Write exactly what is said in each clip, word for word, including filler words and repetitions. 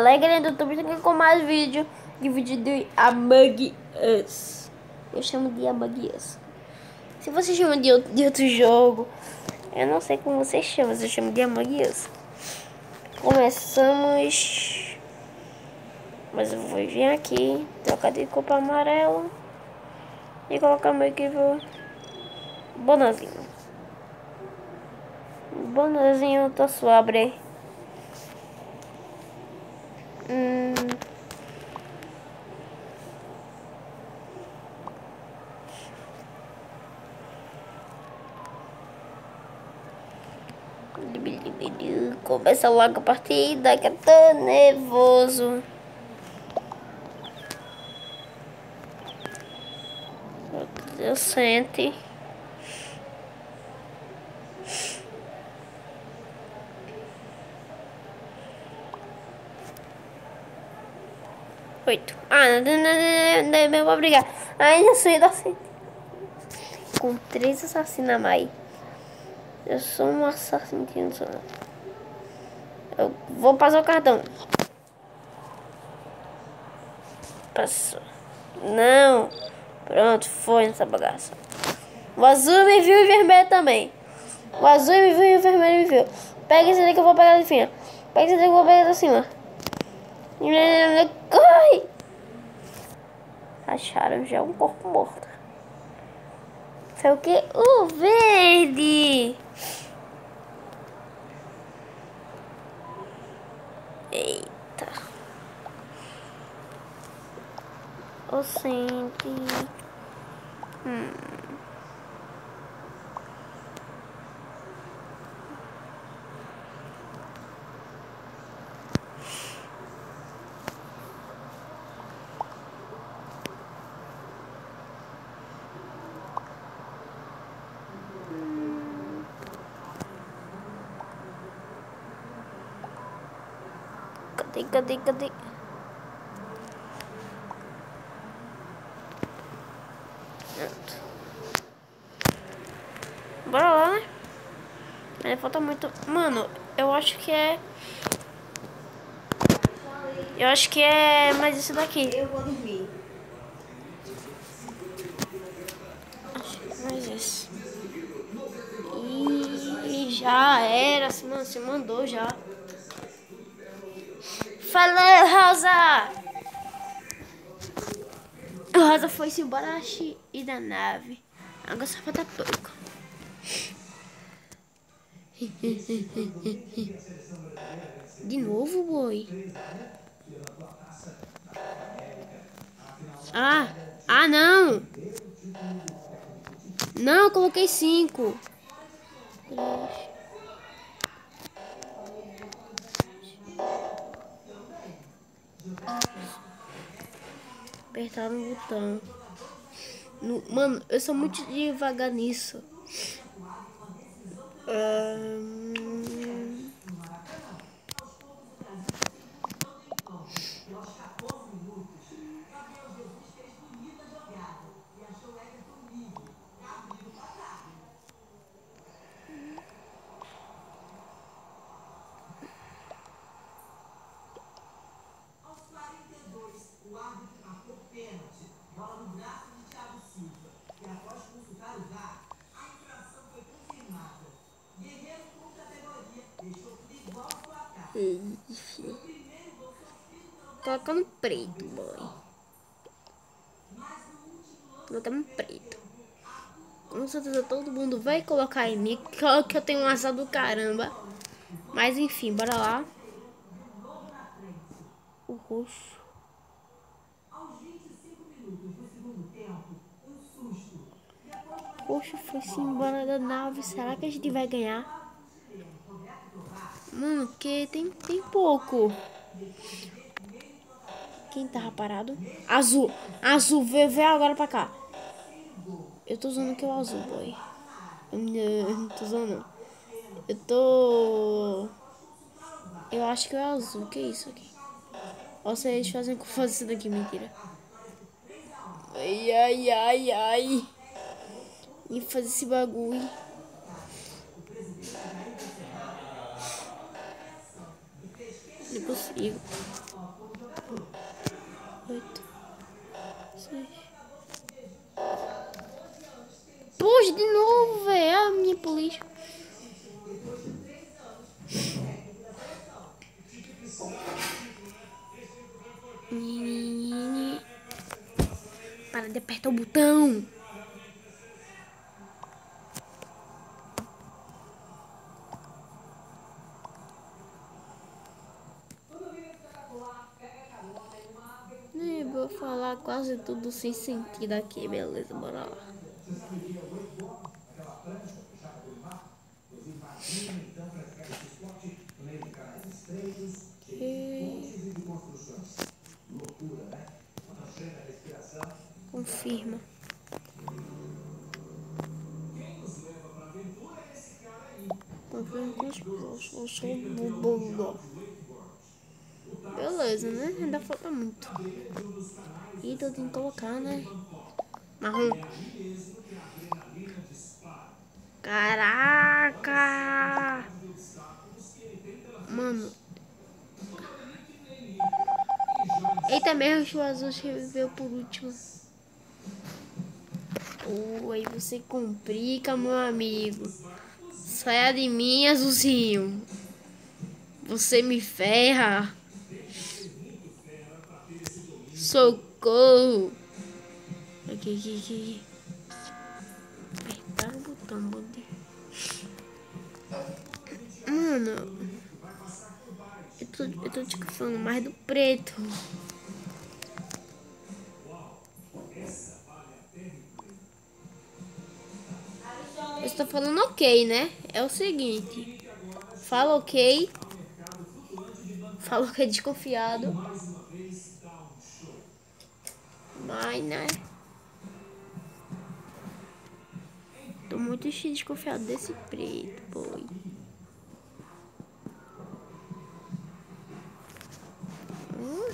galera do YouTube aqui com mais vídeo de vídeo de Among Us. Eu chamo de Among Us. Se você chama de outro, de outro jogo, eu não sei como você chama, eu chamo de Among Us. Começamos. Mas eu vou vir aqui, trocar de cor para amarelo e colocar meu que vou bonazinho. Bonazinho tá suave. Hum. Começa logo a partida que eu tô nervoso. Eu sente. Oito. Ah, não, não, não, não, não vou brigar. Ainda sou inocente. Com três assassinos a mais. Eu sou um assassino. Eu vou passar o cartão. Passou. Não. Pronto, foi nessa bagaça. O azul me viu e o vermelho também. O azul me viu e o vermelho me viu. Pega esse daqui que eu vou pegar de cima. Pega esse daqui que eu vou pegar de cima. Corre! Acharam já um corpo morto. Foi o que? O verde! Eita! O sente. Hum. Cadê, cadê, cadê? Bora lá, né? Ainda falta muito. Mano, eu acho que é. Eu acho que é mais isso daqui. Eu vou dormir. Acho que é mais isso. E já era. Mano, você mandou já. Falou, Rosa! Rosa foi-se embora e da nave. Agora só falta pouco. De novo, boi. Ah, ah não. Não, eu coloquei cinco. Apertar no botão. No, mano, eu sou muito devagar nisso. Um... O árbitro marcou pênalti, bola no braço de Thiago Silva. E após consultar o V A R, a infração foi confirmada. Guerreiro com categoria deixou tudo igual ao placar. O primeiro gol sofrido pelo Coloca no preto, boy. Coloca no preto. Com certeza todo mundo vai colocar em mim, que eu tenho um azar do caramba. Mas enfim, bora lá. O roxo. Roxo foi-se embora da nave. Será que a gente vai ganhar? Mano, porque tem, tem pouco. Quem tava parado? Azul. Azul, vê, vê agora pra cá. Eu tô usando que é o azul, boy. Eu não tô usando, não. Eu tô... Eu acho que é o azul. O que é isso aqui? Ou seja, eles fazem confusão isso daqui, mentira. Ai, ai, ai, ai. E fazer esse bagulho. Não consigo. Oito. Seis. Puxa de novo, velho. A minha polícia. Para de apertar o botão. Eu vou falar quase tudo sem sentido aqui, beleza? Bora lá. Okay. Confirma. Confirma com os postos. Beleza, né? Ainda falta muito. E eu tenho que colocar, né? Marrom. Caraca! Mano. Eita mesmo, o azul veio por último. Oh, aí você complica, meu amigo. Saia de mim, azulzinho. Você me ferra. Socorro. Aqui, aqui, aqui. Apertar o botão, botei. Mano, eu tô, eu tô te falando mais do preto. Eu estou falando ok, né? É o seguinte. Fala ok. Fala que é desconfiado. Mas, né? Tô muito desconfiado desse preto, boy. Hum?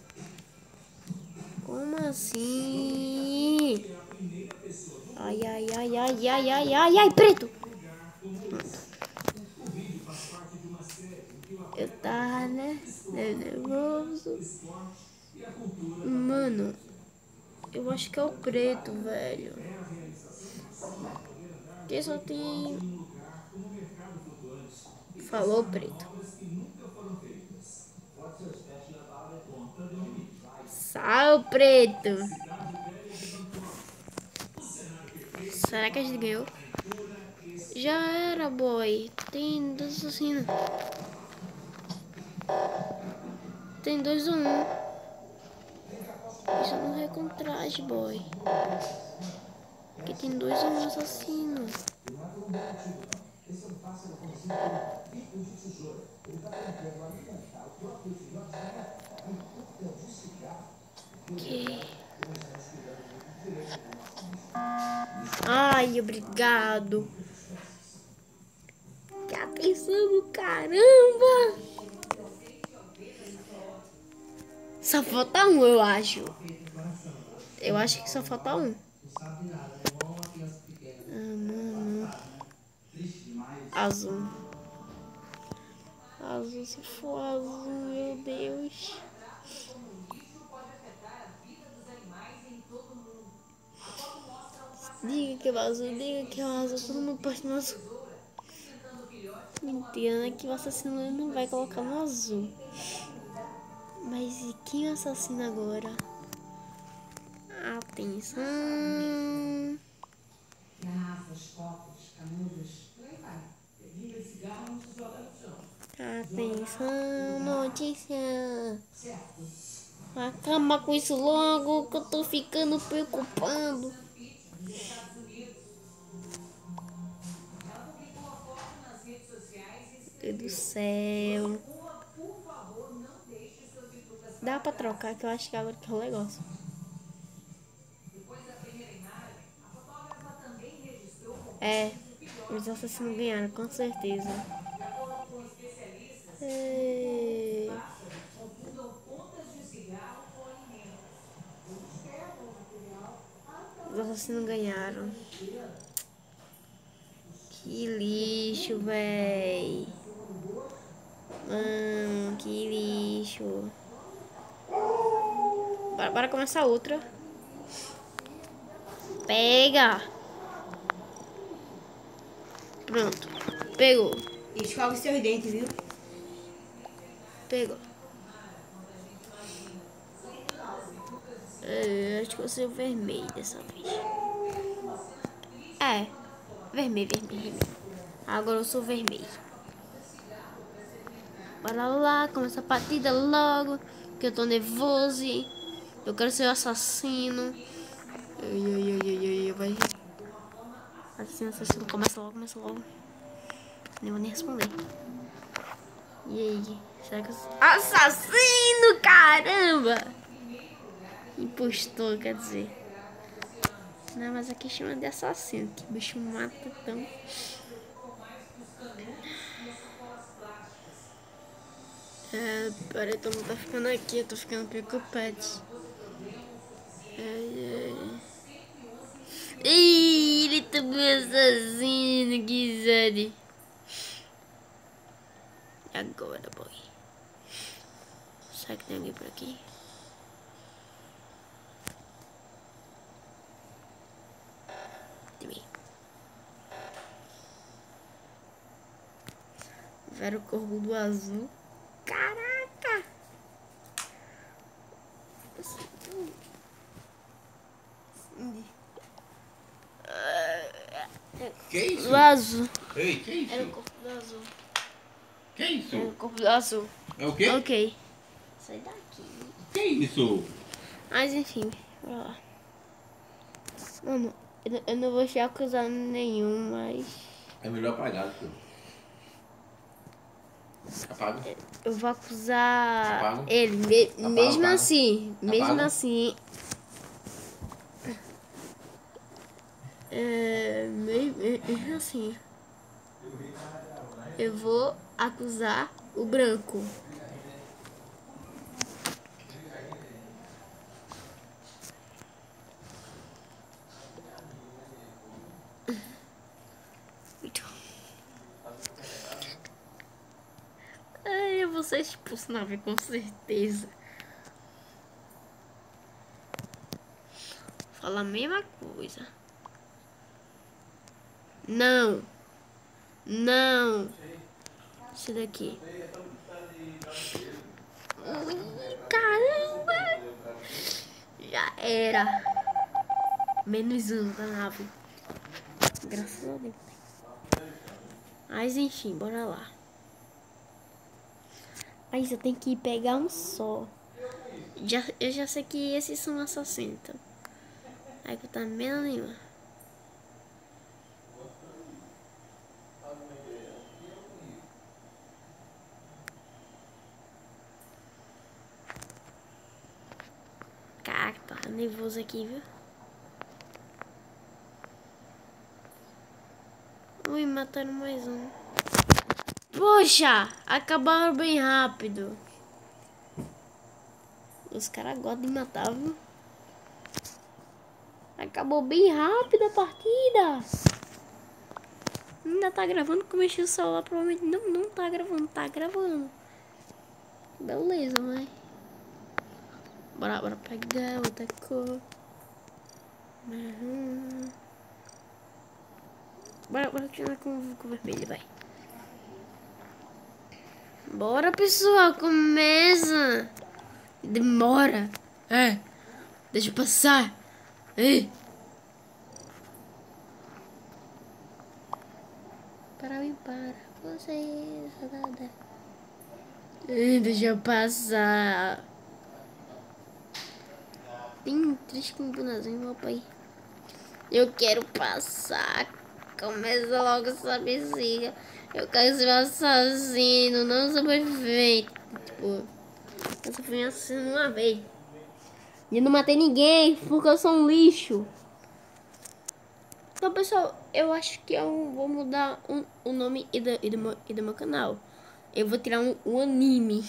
Como assim? Ai, ai, ai, ai, ai, ai, ai, ai, preto! Eu tava, né? Nervoso. Mano, eu acho que é o preto, velho. Que só tem... Falou, preto. Sal, preto. Será que a gente ganhou? Já era, boy. Tem dois assassinos. Tem dois ou um. Isso não é contraste, boy. Aqui tem dois ou um assassino. Que? Ai, obrigado. Que atenção do caramba. Só falta um, eu acho. Eu acho que só falta um. Ah, mano. Azul. Azul, se for azul, meu Deus. Diga que é o azul, diga que é o azul. Todo mundo pode no azul. Mentira, né? Que o assassino não vai colocar no azul. Mas e quem assassina agora? Atenção. Atenção, notícia. Acaba com isso logo, que eu tô ficando preocupado. Meu Deus do céu. Dá pra trocar, que eu acho que agora que é o negócio. É, os assassinos ganharam, com certeza. É... Os assassinos ganharam. Que lixo, véi. Mano, que lixo. Bora, bora começar outra. Pega. Pronto. Pegou. Escova os seus dentes, viu? Pegou. É, acho que eu sei o vermelho dessa vez. É. Vermelho, vermelho, vermelho. Agora eu sou vermelho. Bora lá, começa a partida logo. Que eu tô nervoso. Eu quero ser o assassino. Ai, ai, ai, ai, ai, vai. Assassino, assassino. Começa logo, começa logo. Nem vou nem responder. E aí? Será que eu sou... Assassino, caramba! Impostor, quer dizer. Não, mas aqui chama de assassino. Que bicho mata tão... É, peraí, todo mundo tá ficando aqui. Eu tô ficando preocupado. Ai, ai. Ih, ele também assassino, que zane. Agora, boy. Será que tem alguém por aqui? Tem. Vera o corvo do azul. Caraca! Que isso? Do azul. Ei, que isso? Era o corpo do azul. Que isso? Era o corpo do azul. É o quê? Ok. Sai daqui. Que isso? Mas enfim, bora lá. Mano, eu, eu não vou te acusar nenhum, mas... É melhor apagar, pô. Apaga. Eu vou acusar Apaga. ele, me- Apaga, mesmo apaga. assim, mesmo Apaga. assim, é, me- me- mesmo assim, eu vou acusar o branco. Ai, eu vou ser expulso na vida, com certeza. Fala a mesma coisa. Não. Não. Esse daqui. Ui, caramba. Já era. Menos um da nave. Graças a Deus. Mas enfim, bora lá. Aí eu tenho que pegar um só. Já, eu já sei que esses são assassinos. Então. Aí que tá menos nenhuma. Caraca, tá nervoso aqui, viu? Ui, mataram mais um. Poxa, acabaram bem rápido. Os caras gostam de matar, viu? Acabou bem rápido a partida. Ainda tá gravando, que eu mexi o celular, provavelmente não, não tá gravando, tá gravando. Beleza, mãe. Bora, bora pegar outra cor. Uhum. Bora, bora continuar com, com o vermelho, vai. Bora, pessoal, começa. Demora. É. Deixa eu passar. É. Para mim, para você, nada. É, deixa eu passar. Tem três combinações, meu pai. Eu quero passar. Começa logo essa bexiga. Eu quero ser um assassino, não sobrevivente. Tipo, eu só fui um assassino uma vez. E eu não matei ninguém, porque eu sou um lixo. Então, pessoal, eu acho que eu vou mudar o, o nome e do, e, do meu, e do meu canal. Eu vou tirar um, um anime.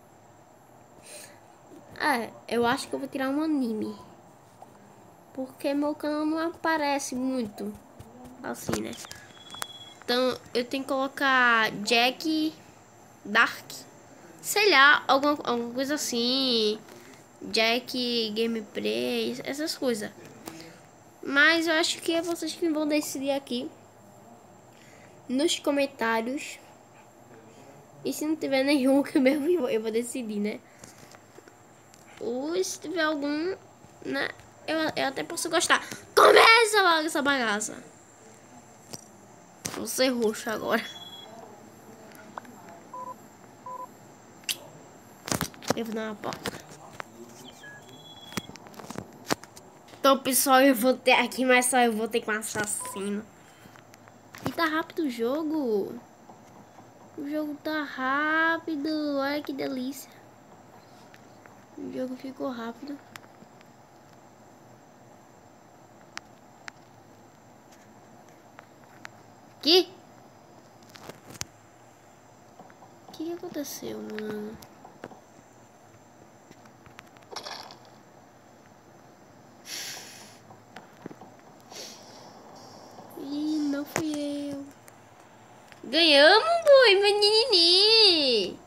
Ah, eu acho que eu vou tirar um anime. Porque meu canal não aparece muito assim, né? Então eu tenho que colocar Jack Dark. Sei lá, alguma, alguma coisa assim. Jack Gameplay, essas coisas. Mas eu acho que é vocês que vão decidir aqui nos comentários. E se não tiver nenhum, que mesmo eu vou decidir, né? Ou se tiver algum, né? Eu, eu até posso gostar. Começa logo essa bagaça. Vou ser roxo agora. Eu vou dar uma pausa. Então, pessoal, eu vou ter aqui, mas só eu vou ter com um assassino. E tá rápido o jogo. O jogo tá rápido. Olha que delícia. O jogo ficou rápido. Que? O que aconteceu, mano? Ih, não fui eu. Ganhamos, boi, menini.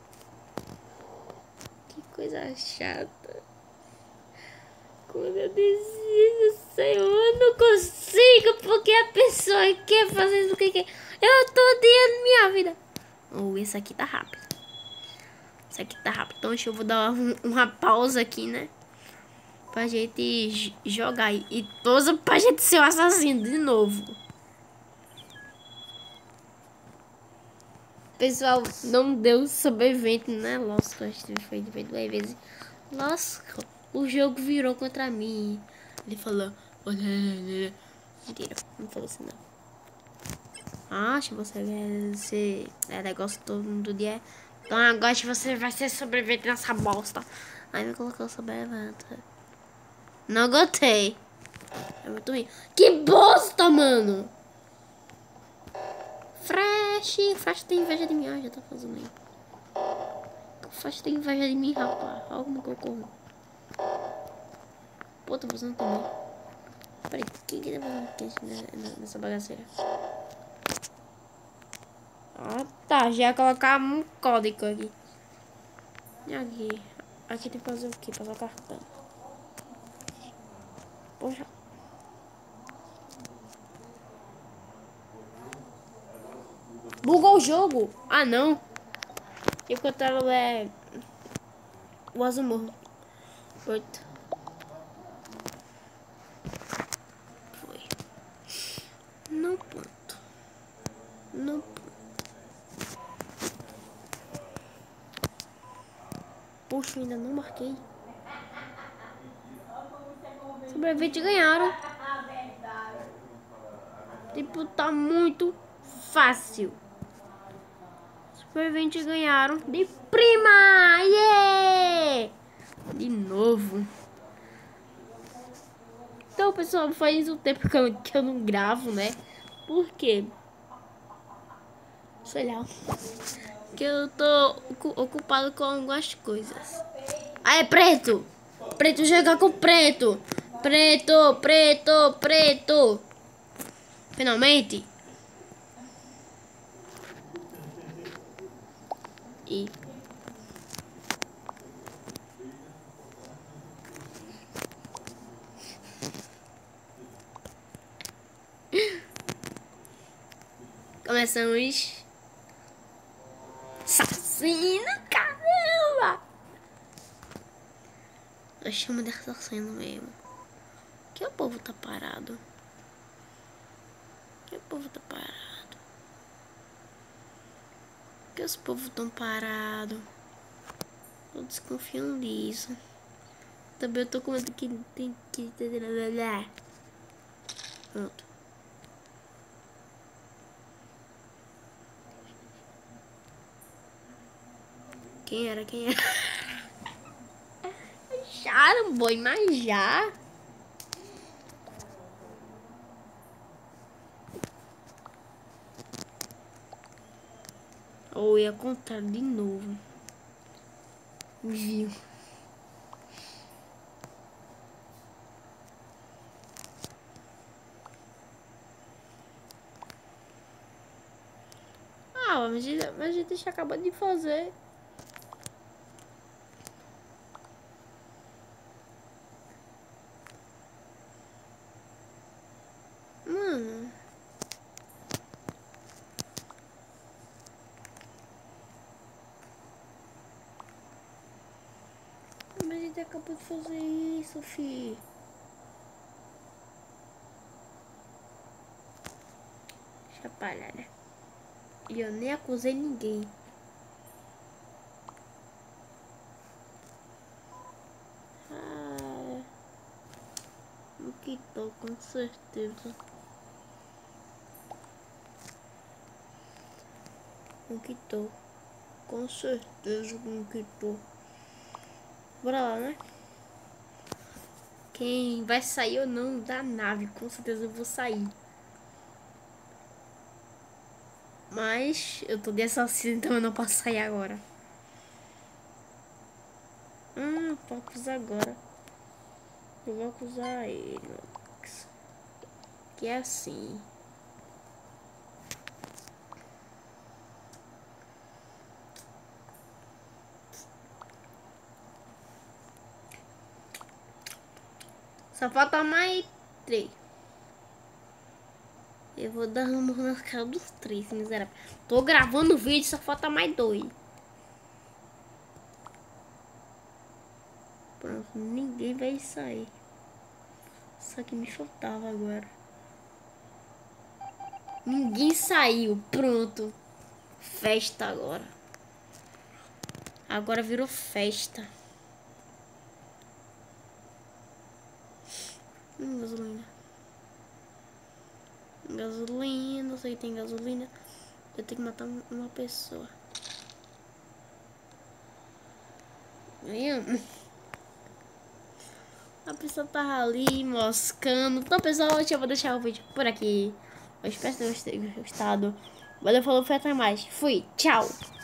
Que coisa chata. Quando eu decido, Senhor, eu não consigo, porque a pessoa quer fazer o que quer. Eu tô odiando minha vida. Oh, esse aqui tá rápido. Esse aqui tá rápido. Então, deixa eu vou dar uma, uma pausa aqui, né? Pra gente jogar. E pausa pra gente ser o assassino de novo. Pessoal, não deu sobrevivente, né? Lógico, a gente foi duas vezes. Lógico, o jogo virou contra mim. Ele falou... Mentira, não falou assim, não. Acho que você vai ser... É negócio todo mundo dia. Então agora você vai ser sobrevivente nessa bosta. Aí me colocou sobrevivente. Não gostei. É muito ruim. Que bosta, mano! Fresh, Fresh tem inveja de mim. Ah, já tá fazendo aí. Fresh tem inveja de mim, rapaz. Olha como que eu corro. Pô, tô fazendo também. Peraí, quem que tá fazendo aqui nessa bagaceira? Ah, tá. Já ia colocar um código aqui. E aqui? Aqui tem que fazer o quê? Passar o cartão. Poxa. Bugou o jogo? Ah, não. E o tela é... O azul morro. Oito. Foi. Não ponto. Não ponto. Poxa, ainda não marquei. Sobrevivente ganharam. Tipo, tá muito fácil. Sobrevivente ganharam de prima! Yeah! De novo. Então, pessoal, faz um tempo que eu, que eu não gravo, né? Por quê? Sei lá. Que eu tô ocupado com algumas coisas. Ah, é preto! Preto, jogar com preto! Preto, preto, preto! Finalmente! E... Começamos... Assassino, caramba! Eu chamo de assassino mesmo. Que o povo tá parado? Que o povo tá parado? Que os povos tão parados? Tô desconfiando disso. Também eu tô com medo que tem que... Pronto. Quem era? Quem era? Acharam, boi, mas já? Ou ia contar de novo. Viu? Ah, mas a gente já acabou de fazer. Ele acabou de fazer isso, fi. Chapalhada. E eu nem acusei ninguém. Ah, o que tô, com certeza. O que tô. Com certeza com que tô. Bora lá, né? Quem vai sair ou não da nave, com certeza eu vou sair. Mas eu tô de assassino, então eu não posso sair agora. Hum, posso acusar agora. Eu vou acusar ele. Que é assim. Só falta mais três. Eu vou dar uma na cara dos três, miserável. Tô gravando o vídeo, só falta mais dois. Pronto, ninguém vai sair. Só que me faltava agora. Ninguém saiu, pronto. Festa agora. Agora virou festa. Hum, gasolina. Gasolina, não sei que tem gasolina. Eu tenho que matar uma pessoa. A pessoa tava ali moscando. Então, pessoal, eu vou deixar o vídeo por aqui. Eu espero que vocês tenham gostado. Valeu, falou, foi até mais. Fui, tchau.